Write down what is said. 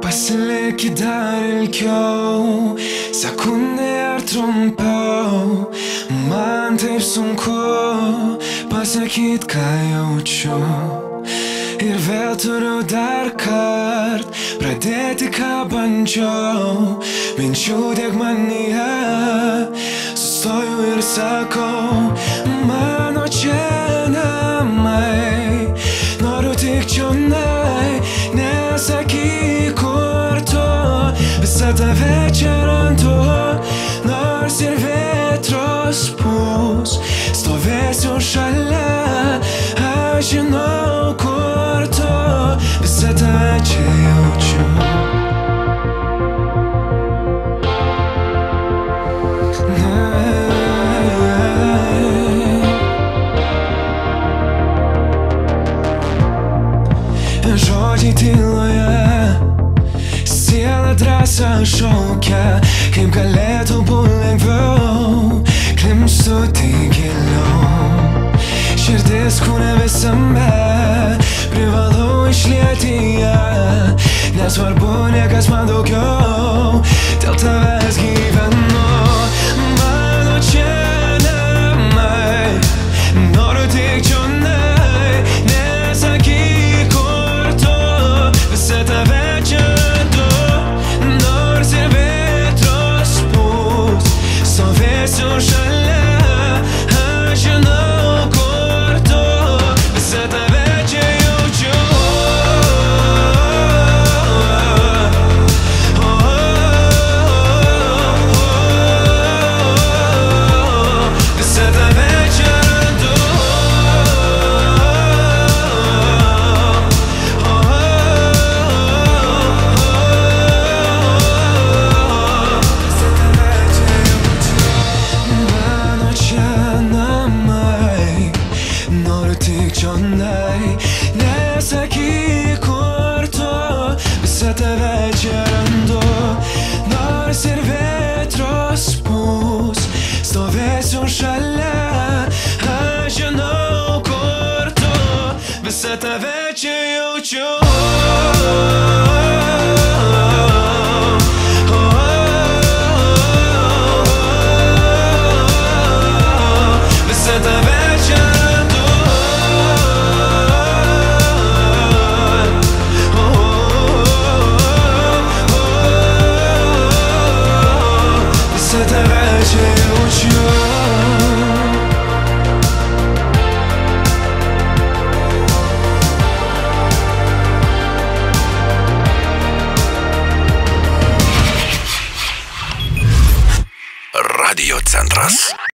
Pasilik dar ilgiau, sekundė ar trumpiau. Man taip sunku pasakyt, ką jaučiu. Ir vėl turiu dar kart pradėti, ką bandžiau. Minčių tiek manyje, sustoju ir sakau, mano čia namai. Noriu tik čionai, nesakyk kur tu. Visą tave čia randu, nors ir vėtros pūs. Stovėsiu šalia, aš žinau kur tu. Visą tave čia jaučiu. Žodžiai tyloje, siela drąsa šaukia, kaip galėtų būti lengviau. Klimstu tik giliau, širdis kūne visame, privalau išlieti ją. Nesvarbu niekas man daugiau, dėl tavęs gyvenu. Mano čia namai, noriu tik čionai, nesakyk kur tu. Visą tave čia randu, nors ir vėtros pūs. Stovėsiu šalia, aš žinau kur tu. Visą tave čia jaučiu. Visą tave čia randu. Mano čia namai, noriu tik čionai, nesakyk kur tu. Visą tave čia randu, nors ir vėtros pūs. Stovėsiu šalia, aš žinau kur tu. Visą tave čia jaučiu. Visą tave čia randu. Visą tave čia jaučiu. Radio Centras.